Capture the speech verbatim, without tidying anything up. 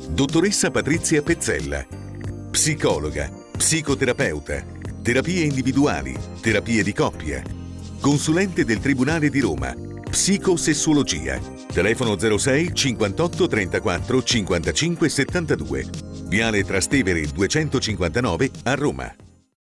Dottoressa Patrizia Pezzella, psicologa, psicoterapeuta, terapie individuali, terapie di coppia, consulente del Tribunale di Roma, psicosessuologia. Telefono zero sei cinquantotto trentaquattro cinquantacinque settantadue. Viale Trastevere duecentocinquantanove a Roma.